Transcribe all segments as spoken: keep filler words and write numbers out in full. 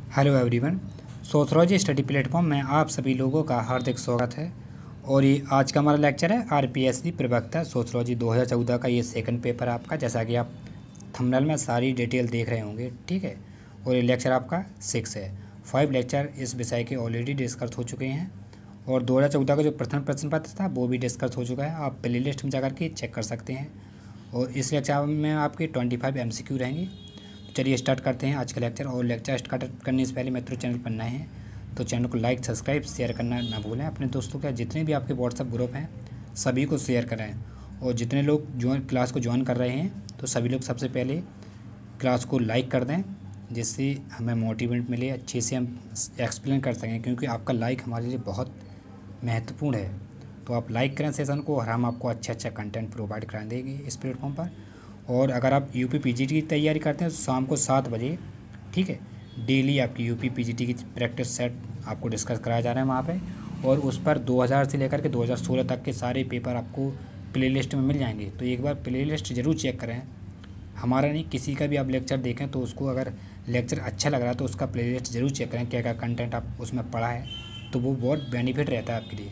Hello everyone. Sociology study platform में आप सभी लोगों का हार्दिक स्वागत है। और ये आज का हमारा लेक्चर है आरपीएससी प्रवक्ता सोशलॉजी दो हज़ार चौदह का ये सेकंड पेपर आपका, जैसा कि आप थंबनेल में सारी डिटेल देख रहे होंगे, ठीक है। और ये लेक्चर आपका सिक्स है। फाइव लेक्चर इस विषय के ऑलरेडी डिस्कस हो चुके हैं और दो हज़ार चौदह का जो प्रथम प्रश्न पत्र था वो भी डिस्कस हो चुका है। आप प्ले लिस्ट में जाकर के चेक कर सकते हैं। और इस लेक्चर में आपके twenty five M C Q रहेंगे। चलिए स्टार्ट करते हैं आज का लेक्चर। और लेक्चर स्टार्ट करने से पहले मेरे चैनल पर नए हैं तो चैनल को लाइक सब्सक्राइब शेयर करना ना भूलें। अपने दोस्तों के जितने भी आपके व्हाट्सएप ग्रुप हैं सभी को शेयर करें। और जितने लोग ज्वाइन क्लास को ज्वाइन कर रहे हैं तो सभी लोग सबसे पहले क्लास को लाइक कर दें, जिससे हमें मोटिवेट मिले, अच्छे से हम एक्सप्लेन कर सकें, क्योंकि आपका लाइक हमारे लिए बहुत महत्वपूर्ण है। तो आप लाइक करें सेशन को और हम आपको अच्छा अच्छा कंटेंट प्रोवाइड करा देंगे इस प्लेटफॉर्म पर। और अगर आप यूपी पीजीटी की तैयारी करते हैं तो शाम को सात बजे, ठीक है, डेली आपकी यूपी पीजीटी की प्रैक्टिस सेट आपको डिस्कस कराया जा रहा है वहाँ पे। और उस पर दो हज़ार से लेकर के दो हज़ार सोलह तक के सारे पेपर आपको प्लेलिस्ट में मिल जाएंगे। तो एक बार प्लेलिस्ट ज़रूर चेक करें। हमारा नहीं, किसी का भी आप लेक्चर देखें तो उसको अगर लेक्चर अच्छा लग रहा है तो उसका प्लेलिस्ट ज़रूर चेक करें, क्या क्या कंटेंट आप उसमें पढ़ा है, तो वो बहुत बेनिफिट रहता है आपके लिए।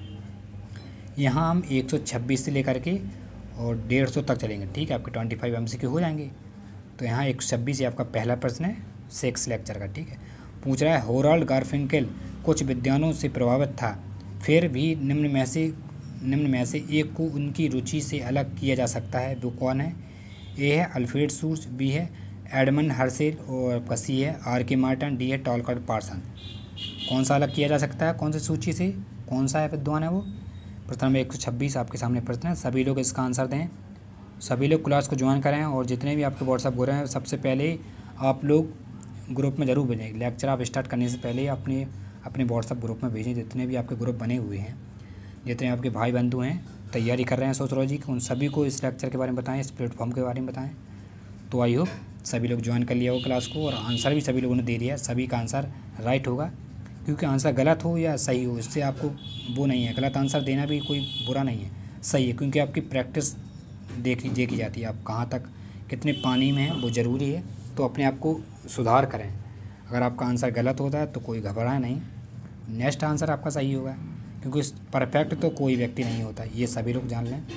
यहाँ हम एक सौ छब्बीस से लेकर के और डेढ़ सौ तक चलेंगे, ठीक है। आपके twenty five M C Q हो जाएंगे। तो यहाँ एक सौ छब्बीस ये आपका पहला प्रश्न है सिक्स लेक्चर का, ठीक है। पूछ रहा है होराल्ड गारफिंकेल कुछ विद्वानों से प्रभावित था, फिर भी निम्न में से निम्न में से एक को उनकी रुचि से अलग किया जा सकता है, वो कौन है? ए है अल्फ्रेड सूर्स, बी है एडमंड हर्सेल और आपका सी है आर के मार्टन, डी है टॉलकट पार्सन। कौन सा अलग किया जा सकता है, कौन सी सूची से, कौन सा है विद्वान है वो? प्रश्न नंबर एक सौ छब्बीस आपके सामने प्रश्न है। सभी लोग इसका आंसर दें। सभी लोग क्लास को ज्वाइन करें और जितने भी आपके व्हाट्सएप ग्रुप हैं सबसे पहले आप लोग ग्रुप में ज़रूर भेजें। लेक्चर आप स्टार्ट करने से पहले अपने अपने व्हाट्सएप ग्रुप में भेजें। जितने भी आपके ग्रुप बने हुए हैं, जितने आपके भाई बंधु हैं तैयारी कर रहे हैं सोशलॉजी की, उन सभी को इस लेक्चर के बारे में बताएं, इस प्लेटफॉर्म के बारे में बताएं। तो आई होप सभी लोग ज्वाइन कर लिया हो क्लास को और आंसर भी सभी लोगों ने दे दिया। सभी का आंसर राइट होगा, क्योंकि आंसर गलत हो या सही हो इससे आपको वो नहीं है। गलत आंसर देना भी कोई बुरा नहीं है, सही है, क्योंकि आपकी प्रैक्टिस देख देखी जाती है। आप कहाँ तक कितने पानी में हैं वो ज़रूरी है। तो अपने आप को सुधार करें। अगर आपका आंसर गलत होता है तो कोई घबराए नहीं, नेक्स्ट आंसर आपका सही होगा, क्योंकि परफेक्ट तो कोई व्यक्ति नहीं होता, ये सभी लोग जान लें।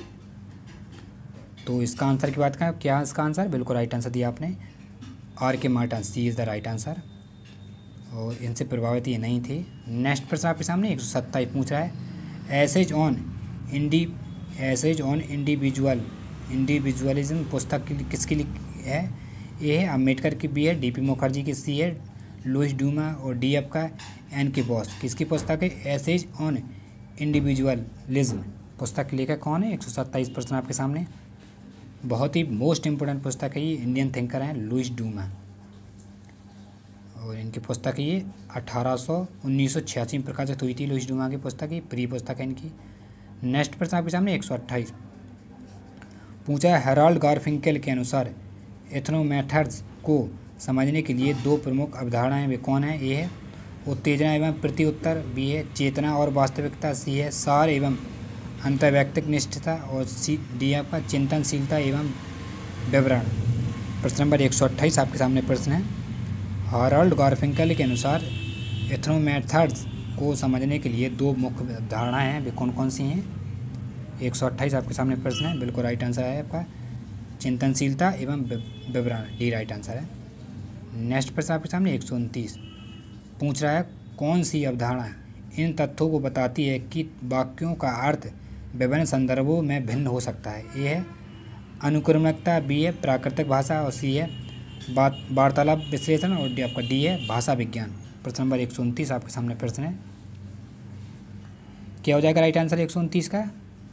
तो इसका आंसर की बात करें, क्या इसका आंसर? बिल्कुल राइट आंसर दिया आपने, R K Merton, C is the right answer. और इनसे प्रभावित ये नहीं थे। नेक्स्ट प्रश्न आपके सामने एक सौ सत्ताईस पूछ रहा है essays on indi essays on individual individualism पुस्तक किसकी है? ए है अम्बेडकर की, बी है डी पी मुखर्जी की, सी है लुइस ड्यूमा और डी आपका एन के बॉस। किसकी पुस्तक है? एसेज ऑन इंडिविजुअलिज्म पुस्तक के लेखक कौन है? एक सौ सत्ताईस प्रश्न आपके सामने। बहुत ही मोस्ट इंपोर्टेंट पुस्तक है ये, इंडियन थिंकर हैं लुइस ड्यूमा और इनकी पुस्तक ये अठारह सौ उन्नीस सौ छियासी में प्रकाशित हुई थी। लुइस ड्यूमा की पुस्तक ही प्री पुस्तक है इनकी। नेक्स्ट प्रश्न आपके सामने एक सौ अट्ठाईस पूछा है हेराल्ड गारफिंकेल के अनुसार एथनोमेथड्स को समझने के लिए दो प्रमुख अवधारणाएं वे कौन है? ए है उत्तेजना एवं प्रत्युत्तर, बी है चेतना और वास्तविकता, सी है सार एवं अंतर्वैयक्तिक निष्ठता और सी डी आपका चिंतनशीलता एवं विवरण। प्रश्न नंबर एक सौ अट्ठाईस आपके सामने प्रश्न है। हाराल्ड गारफिंकेल के अनुसार एथनोमेथड्स को समझने के लिए दो मुख्य अवधारणाएं हैं, वे कौन कौन सी हैं? एक सौ अट्ठाईस आपके सामने प्रश्न है। बिल्कुल राइट आंसर है आपका चिंतनशीलता एवं विवरण, डी राइट आंसर है। नेक्स्ट प्रश्न आपके सामने एक सौ उनतीस पूछ रहा है कौन सी अवधारणा इन तथ्यों को बताती है कि वाक्यों का अर्थ विभिन्न संदर्भों में भिन्न हो सकता है? ए है अनुक्रमणिकता, बी है प्राकृतिक भाषा और सी है बात वार्तालाप विश्लेषण और डी आपका डी है भाषा विज्ञान। प्रश्न नंबर एक सौ उनतीस आपके सामने प्रश्न है। क्या हो जाएगा राइट आंसर एक सौ उनतीस का?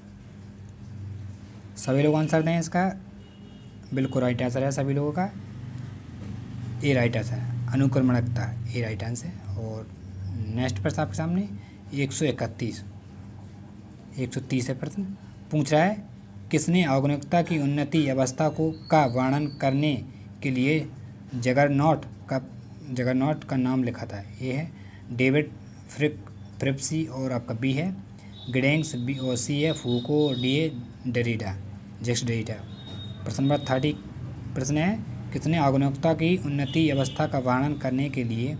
सभी लोग आंसर दें इसका। बिल्कुल राइट आंसर है सभी लोगों का, ए राइट आंसर है अनुक्रमणिकता, ए राइट आंसर है। और नेक्स्ट प्रश्न आपके सामने एक सौ इकतीस एक सौ तीस है प्रश्न। पूछ रहा है किसने आधुनिकता की उन्नति अवस्था को का वर्णन करने के लिए जगरनॉट का जगरनॉट का नाम लिखा था? ए है डेविड फ्रिक फ्रिप्सी और आपका बी है गिडेंस, बी और सी है फूको और डी है डेरिडा जेक्स डेरिडा। प्रश्न नंबर तीस प्रश्न है किसने आधुनिकता की उन्नति अवस्था का वर्णन करने के लिए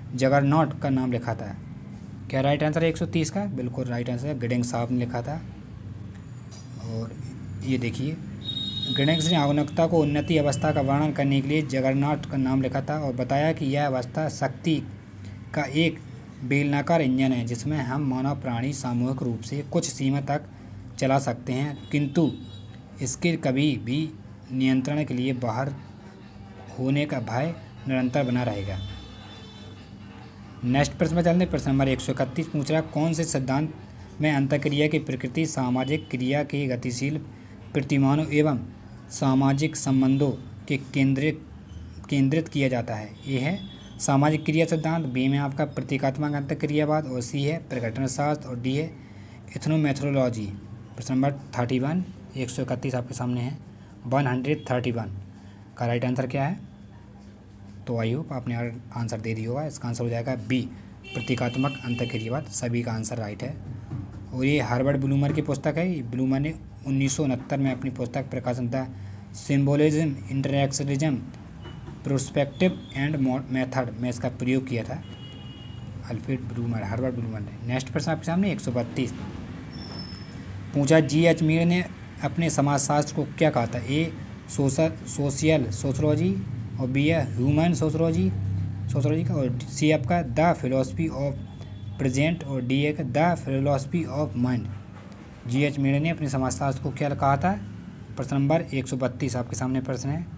जगरनॉट का नाम लिखा था? क्या राइट आंसर है एक सौ तीस का? बिल्कुल राइट आंसर है, गिडिंग साहब ने लिखा था। और ये देखिए, गिडिंग्स ने आधुनिकता को उन्नति अवस्था का वर्णन करने के लिए जगरनॉट का नाम लिखा था और बताया कि यह अवस्था शक्ति का एक बेलनाकार इंजन है जिसमें हम मानव प्राणी सामूहिक रूप से कुछ सीमा तक चला सकते हैं, किंतु इसके कभी भी नियंत्रण के लिए बाहर होने का भय निरंतर बना रहेगा। नेक्स्ट प्रश्न में चलते हैं। प्रश्न नंबर एक सौ इकतीस पूछ रहा है, कौन से सिद्धांत में अंतःक्रिया की प्रकृति, सामाजिक क्रिया के गतिशील प्रतिमानों एवं सामाजिक संबंधों के केंद्रित केंद्रित किया जाता है? ए है सामाजिक क्रिया सिद्धांत, बी में आपका प्रतीकात्मक अंतःक्रियावाद, और सी है प्रकटन शास्त्र, और डी है इथनोमेथोडोलॉजी। प्रश्न नंबर थर्टी वन एक सौ इकतीस आपके सामने है, वन हंड्रेड थर्टी वन का राइट आंसर क्या है? तो आई होप आपने आंसर दे दिया होगा। इसका आंसर हो जाएगा बी, प्रतीकात्मक अंतःक्रियावाद। सभी का आंसर राइट है। और ये हार्वर्ड ब्लूमर की पुस्तक है। ब्लूमर ने उन्नीस सौ उनहत्तर में अपनी पुस्तक प्रकाशन था symbolism, interactionism, prospective and method में इसका प्रयोग किया था अल्फ्रेड ब्लूमर, हार्वर्ड ब्लूमर ने। नेक्स्ट प्रश्न आपके सामने एक सौ बत्तीस पूछा, जी एच मीर ने अपने समाजशास्त्र को क्या कहा था? ए सोशल सोशियल सोशोलॉजी, और बी है ह्यूमन सोशोलॉजी सोशोलॉजी का, और सी आपका द फिलोसफी ऑफ प्रेजेंट, और डी है the philosophy of mind. G H Mead ने अपने समाजशास्त्र को क्या कहा था? प्रश्न नंबर एक सौ बत्तीस आपके सामने प्रश्न है।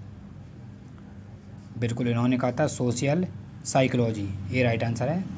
बिल्कुल इन्होंने कहा था सोशल साइकोलॉजी, ये राइट आंसर है।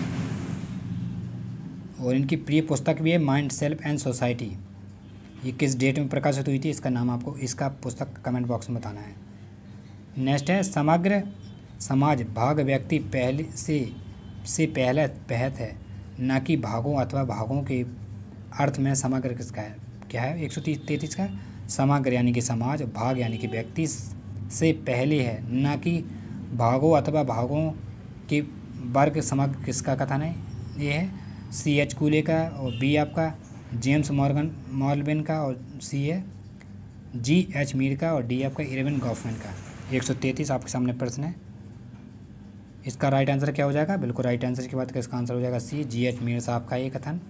और इनकी प्रिय पुस्तक भी है माइंड, सेल्फ एंड सोसाइटी। ये किस डेट में प्रकाशित हुई थी? इसका नाम आपको इसका पुस्तक कमेंट बॉक्स में बताना है। नेक्स्ट है समग्र समाज भाग व्यक्ति पहले से से पहले पहत है, न कि भागों अथवा भागों के अर्थ में समग्र किसका है? क्या है एक सौ तीस तैंतीस का? समग्र यानी कि समाज, भाग यानी कि व्यक्ति से पहले है, न कि भागों अथवा भागों के वर्ग। समग्र किसका कथन है? ये है सी एच कूले का, और बी आपका जेम्स मॉर्गन मॉलविन का, और सी है जी एच मीर का, और डी आपका इरविन गॉफमैन का। एक सौ तैंतीस आपके सामने प्रश्न है। इसका राइट आंसर क्या हो जाएगा? बिल्कुल राइट आंसर की बात करें, इसका आंसर हो जाएगा सी, जी एच मीर साहब का ये कथन।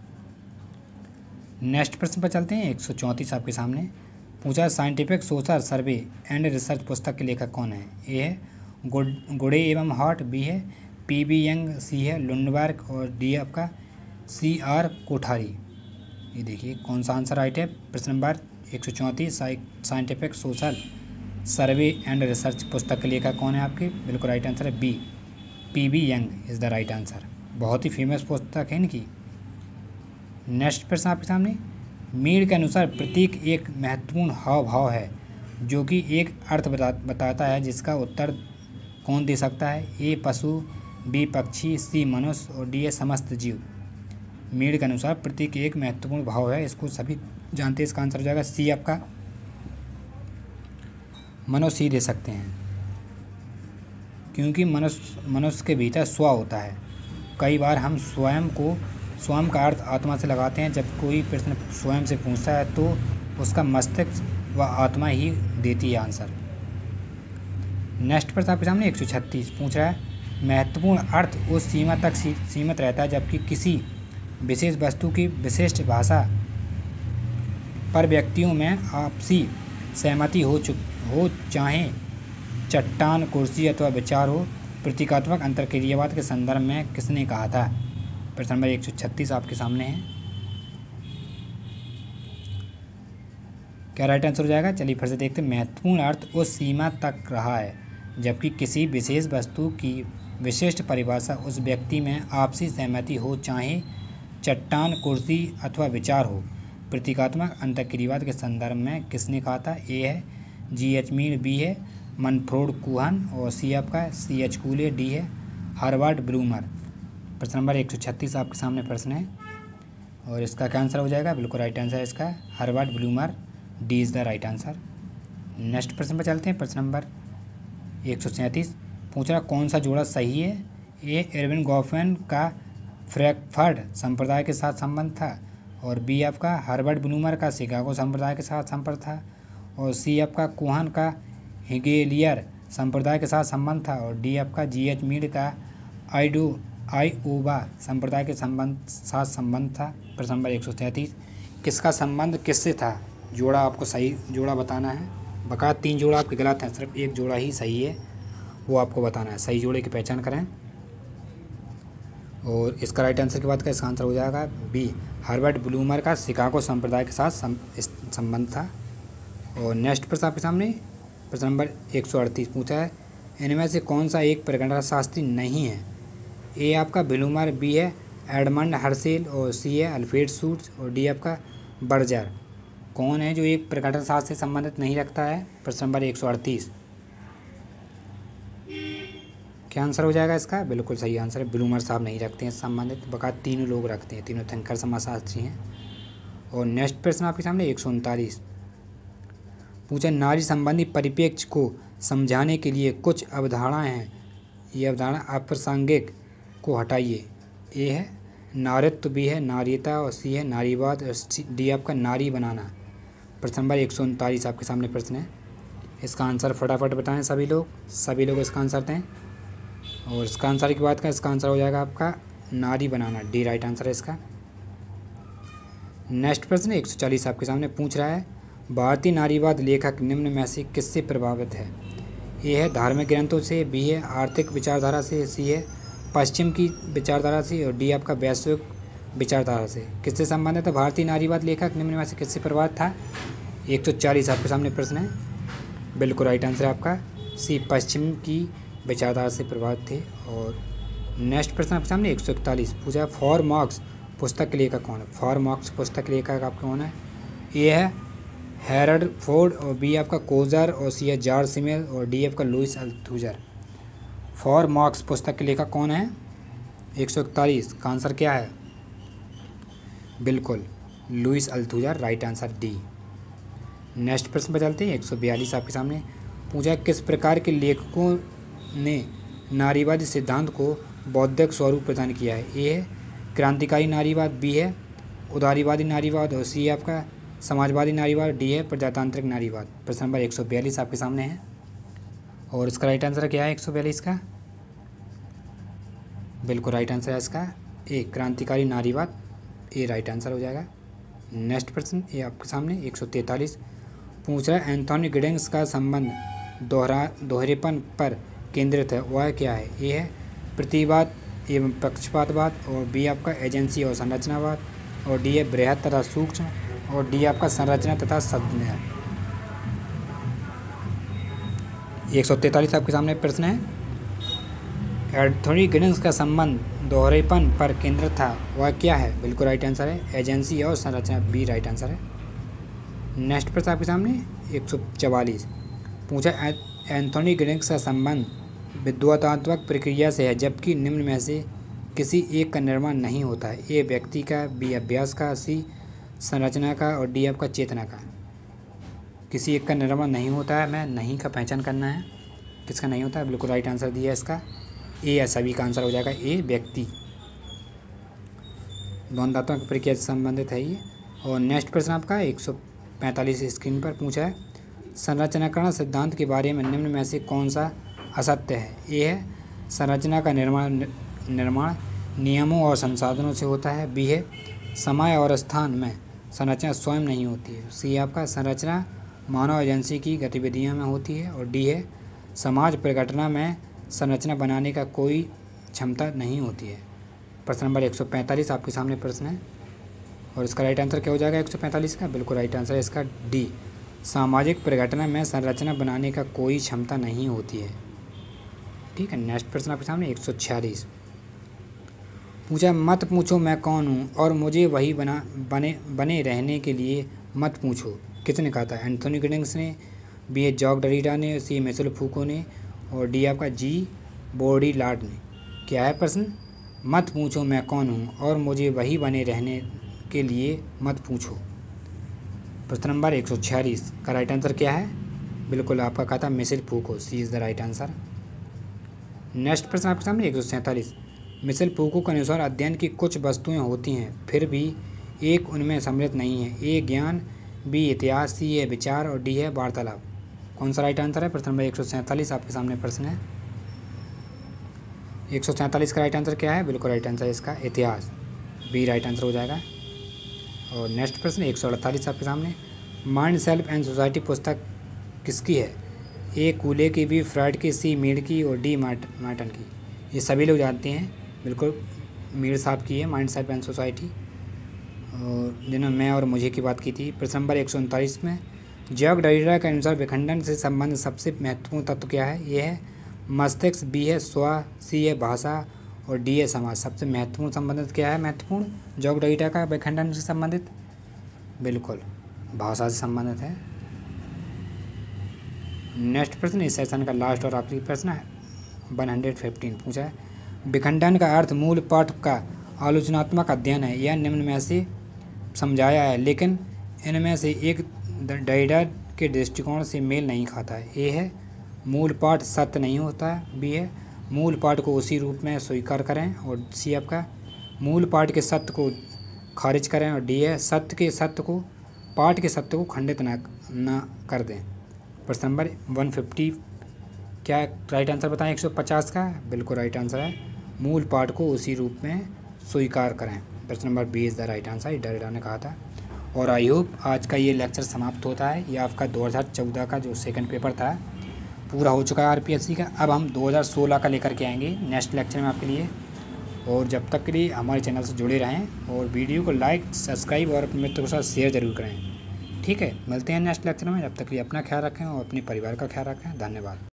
नेक्स्ट प्रश्न पर चलते हैं। एक सौ चौंतीस आपके सामने पूछा, scientific social survey and research पुस्तक के लेखक कौन है? ए है गुड गुडे एवं हॉट, बी है पी बी यंग, सी है लुंडबर्ग, और डी आपका सी आर कोठारी। ये देखिए कौन सा आंसर राइट है। प्रश्न नंबर एक सौ चौंतीस scientific social survey and research पुस्तक के लेखक कौन है आपके? बिल्कुल राइट आंसर है B, P B Young is the right answer. बहुत ही फेमस पुस्तक है इनकी। नेक्स्ट प्रश्न आपके सामने, मीर के अनुसार प्रतीक एक महत्वपूर्ण हाव भाव है जो कि एक अर्थ बता बताता है, जिसका उत्तर कौन दे सकता है? ए पशु, बी पक्षी, सी मनुष्य, और डी समस्त जीव। मीर के अनुसार प्रतीक एक महत्वपूर्ण भाव है, इसको सभी जानते हैं। इसका आंसर हो जाएगा सी आपका मनुष्य ही दे सकते हैं, क्योंकि मनुष्य मनुष्य के भीतर स्व होता है। कई बार हम स्वयं को स्वयं का अर्थ आत्मा से लगाते हैं। जब कोई प्रश्न स्वयं से पूछता है तो उसका मस्तिष्क व आत्मा ही देती है आंसर। नेक्स्ट प्रश्न आपके सामने एक सौ छत्तीस पूछ रहा है, महत्वपूर्ण अर्थ उस सीमा तक सीमित रहता है जबकि किसी विशेष वस्तु की विशिष्ट भाषा पर व्यक्तियों में आपसी सहमति हो चुक हो चाहे चट्टान, कुर्सी अथवा विचार हो। प्रतीकात्मक अंतर्क्रियावाद के संदर्भ में किसने कहा था? प्रश्न नंबर एक सौ छत्तीस आपके सामने है। क्या राइट आंसर हो जाएगा? चलिए फिर से देखते हैं। महत्वपूर्ण अर्थ उस सीमा तक रहा है जबकि किसी विशेष वस्तु की विशिष्ट परिभाषा उस व्यक्ति में आपसी सहमति हो चाहे चट्टान, कुर्सी अथवा विचार हो। प्रतीकात्मक अंतर्क्रियावाद के संदर्भ में किसने कहा था? ए है जी एच मीर, बी है मनफ्रोड कुहन, और सी आपका सी एच कूले, डी है हार्वर्ड ब्लूमर। प्रश्न नंबर एक सौ छत्तीस आपके सामने प्रश्न है और इसका क्या आंसर हो जाएगा? बिल्कुल राइट आंसर है इसका Harvard Blumer, D is the right answer. Next प्रश्न पर चलते हैं। प्रश्न नंबर एक सौ सैंतीस पूछ रहा, कौन सा जोड़ा सही है? ए इरविन गॉफमैन का फ्रैंकफर्ट संप्रदाय के साथ संबंध था, और बी आपका हार्वर्ड ब्लूमर का शिकागो संप्रदाय के साथ संपर्क था, और सी आपका कुहन का हेगेलियर संप्रदाय के साथ संबंध था, और डी आपका जी एच मीड का आइडो आइओवा संप्रदाय के संबंध साथ संबंध था। प्रश्न नंबर एक सौ तैंतीस, किसका संबंध किससे था? जोड़ा आपको सही जोड़ा बताना है। बका तीन जोड़ा आपके गलत हैं, सिर्फ एक जोड़ा ही सही है, वो आपको बताना है। सही जोड़े की पहचान करें। और इसका राइट आंसर की बात करें, इसका आंसर हो जाएगा बी, हर्बर्ट ब्लूमर का शिकागो संप्रदाय के साथ संबंध था। और नेक्स्ट प्रश्न आपके सामने प्रश्न नंबर एक सौ अड़तीस पूछा है, इनमें से कौन सा एक प्रकरण शास्त्री नहीं है? ए आपका ब्लूमर, बी है एडमंड हर्सेल, और सी है अल्फ्रेड शूट्स, और डी आपका बर्जर। कौन है जो एक प्रकटन शास्त्र से संबंधित नहीं रखता है? प्रश्न नंबर एक सौ अड़तीस, क्या आंसर हो जाएगा इसका? बिल्कुल सही आंसर है, ब्लूमर साहब नहीं रखते हैं संबंधित, बका तीनों लोग रखते हैं, तीनों थिंकर समाजशास्त्री हैं। और नेक्स्ट प्रश्न आपके सामने एक सौ उनतालीस पूछा, नारी संबंधी परिप्रेक्ष्य को समझाने के लिए कुछ अवधारणाएं हैं, ये अवधारणा अप्रासंगिक को हटाइए। ए है नारीत्व, बी है नारीता, और सी है नारीवाद, और डी आपका नारी बनाना। प्रश्न नंबर एक सौ उनतालीस आपके सामने प्रश्न है, इसका आंसर फटाफट बताएं सभी लोग सभी लोग इसका आंसर दें। और इसका आंसर की बात करें, इसका आंसर हो जाएगा आपका नारी बनाना, डी राइट आंसर है इसका। नेक्स्ट प्रश्न एक सौ चालीस आपके सामने पूछ रहा है, भारतीय नारीवाद लेखक निम्न में से किससे प्रभावित है? ए है धार्मिक ग्रंथों से, बी है आर्थिक विचारधारा से, सी है पश्चिम की विचारधारा से, और डी आपका वैश्विक विचारधारा से। किससे संबंधित है भारतीय नारीवाद लेखक? निम्न में से किससे प्रभावित था? एक सौ चालीस आपके सामने प्रश्न है, बिल्कुल राइट आंसर है आपका सी, पश्चिम की विचारधारा से प्रभावित थे। और नेक्स्ट प्रश्न आपके सामने एक सौ इकतालीस पूछा, फॉर मार्क्स पुस्तक के लेखक कौन है? फॉर मार्क्स पुस्तक के लेखक आपका कौन है? ए है हैरड फोर्ड, और बी आपका कोजर, और सी है जॉर्ज सिमेल, और डी आपका लुइस अल्थुजर। फॉर मार्क्स पुस्तक के लेखक कौन है? एक सौ इकतालीस का आंसर क्या है? बिल्कुल Louis Althusser, right answer D. Next प्रश्न पर चलते हैं एक सौ बयालीस आपके सामने पूछा, किस प्रकार के लेखकों ने नारीवादी सिद्धांत को बौद्धिक स्वरूप प्रदान किया है? ए है क्रांतिकारी नारीवाद, बी है उदारीवादी नारीवाद, और सी आपका समाजवादी नारीवाद, डी है प्रजातांत्रिक नारीवाद। प्रश्न नंबर एक सौ बयालीस आपके सामने है, और इसका राइट आंसर क्या है एक सौ बयालीस का? बिल्कुल राइट आंसर है इसका ए, क्रांतिकारी नारीवाद, ए राइट आंसर हो जाएगा। नेक्स्ट प्रश्न ये आपके सामने एक सौ तैंतालीस पूछ रहा है, एंथोनी गिडिंग्स का संबंध दोहरा दोहरेपन पर केंद्रित है, वह क्या है? ए है प्रतिवाद एवं पक्षपातवाद, और बी आपका एजेंसी और संरचनावाद, और डी है बृहत तथा सूक्ष्म, और डी आपका संरचना तथा संज्ञा। एक सौ तैंतालीस आपके सामने प्रश्न है, एंथोनी गिडिंग्स का संबंध दोहरेपन पर केंद्रित था, वह क्या है? बिल्कुल राइट आंसर है एजेंसी और संरचना, बी राइट आंसर है। नेक्स्ट प्रश्न आपके सामने एक सौ चवालीस पूछा, एंथोनी गिडिंग्स का संबंध विद्वतात्मक प्रक्रिया से है, जबकि निम्न में से किसी एक का निर्माण नहीं होता है? ए व्यक्ति का, बी अभ्यास का, सी संरचना का, और डी आपका चेतना का। किसी एक का निर्माण नहीं होता है, मैं नहीं का पहचान करना है, किसका नहीं होता है? बिल्कुल राइट आंसर दिया है इसका ए है, सभी का आंसर हो जाएगा ए व्यक्ति, द्वंद्वात्मक प्रक्रिया से संबंधित है ये। और नेक्स्ट प्रश्न आपका एक सौ पैंतालीस स्क्रीन पर पूछा है, संरचनाकरण सिद्धांत के बारे में निम्न में से कौन सा असत्य है? ए है संरचना का निर्माण निर्माण नियमों और संसाधनों से होता है, बी है समय और स्थान में संरचना स्वयं नहीं होती है, सी आपका संरचना मानव एजेंसी की गतिविधियों में होती है, और डी है समाज परिघटना में संरचना बनाने का कोई क्षमता नहीं होती है। प्रश्न नंबर एक सौ पैंतालीस आपके सामने प्रश्न है, और इसका राइट आंसर क्या हो जाएगा एक सौ पैंतालीस का? बिल्कुल राइट आंसर है इसका डी, सामाजिक परिघटना में संरचना बनाने का कोई क्षमता नहीं होती है। ठीक है। नेक्स्ट प्रश्न आपके सामने एक सौ छियालीस पूछा, मत पूछो मैं कौन हूँ और मुझे वही बना बने बने रहने के लिए मत पूछो, किसने कहा था? एंथोनी गिडिंग्स ने, बी ए जॉक डरीडा ने, सी मिशेल फूको ने, और डी आपका जी बॉडीलार्ड ने। क्या है प्रश्न? मत पूछो मैं कौन हूँ और मुझे वही बने रहने के लिए मत पूछो। प्रश्न नंबर एक सौ छियालीस का राइट आंसर क्या है? बिल्कुल आपका कहा था Michel Foucault, C is the right answer. Next प्रश्न आपके सामने एक सौ सैंतालीस मिशेल फूको के अनुसार अध्ययन की कुछ वस्तुएं होती हैं फिर भी एक उनमें सम्मिलित नहीं है। ए ज्ञान, बी इतिहास, सी है विचार, और डी है वार्तालाप। कौन सा राइट आंसर है? प्रश्न नंबर एक सौ सैंतालीस आपके सामने प्रश्न है। एक सौ सैंतालीस का राइट आंसर क्या है? बिल्कुल राइट आंसर है इसका इतिहास, बी राइट आंसर हो जाएगा। और नेक्स्ट प्रश्न एक सौ अड़तालीस आपके सामने, माइंड सेल्फ एंड सोसाइटी पुस्तक किसकी है? ए कूले की, बी फ्राइड की, सी मीड की और डी मार्टन की। ये सभी लोग जानते हैं, बिल्कुल मीड साहब की है माइंड सेल्फ एंड सोसाइटी, और जिन्होंने मैं और मुझे की बात की थी। प्रश्न नंबर एक सौ उनतालीस में, जॉर्ज डरिडा के अनुसार विखंडन से संबंधित सबसे महत्वपूर्ण तत्व क्या है? ये है मस्तिष्क, बी है स्व, सी है भाषा और डी है समाज। सबसे महत्वपूर्ण संबंधित क्या है? महत्वपूर्ण जॉर्ज डरिडा का विखंडन से संबंधित, बिल्कुल भाषा से संबंधित है। नेक्स्ट प्रश्न इस सेशन का लास्ट और आखिरी प्रश्न है, एक सौ पंद्रह पूछा है, विखंडन का अर्थ मूल पाठ का आलोचनात्मक अध्ययन है। यह निम्न में से समझाया है, लेकिन इनमें से एक डरिडा के दृष्टिकोण से मेल नहीं खाता है। ए है मूल पाठ सत्य नहीं होता है, बी है मूल पाठ को उसी रूप में स्वीकार करें और सी आपका मूल पाठ के सत्य को खारिज करें और डी है सत्य के सत्य को पाठ के सत्य को खंडित न न कर दें। प्रश्न नंबर एक सौ पचास क्या राइट आंसर बताएं? एक सौ पचास का बिल्कुल राइट आंसर है मूल पाठ को उसी रूप में स्वीकार करें। प्रश्न number B is the right answer, ये डरिडा ने कहा था। और आई होप आज का ये लेक्चर समाप्त होता है। ये आपका दो हज़ार चौदह का जो सेकंड पेपर था पूरा हो चुका है आरपीएससी का। अब हम दो हज़ार सोलह का लेकर के आएंगे नेक्स्ट लेक्चर में आपके लिए। और जब तक के लिए हमारे चैनल से जुड़े रहें और वीडियो को लाइक, सब्सक्राइब और अपने मित्रों के साथ शेयर ज़रूर करें। ठीक है, मिलते हैं नेक्स्ट लेक्चर में। जब तक के लिए अपना ख्याल रखें और अपने परिवार का ख्याल रखें। धन्यवाद।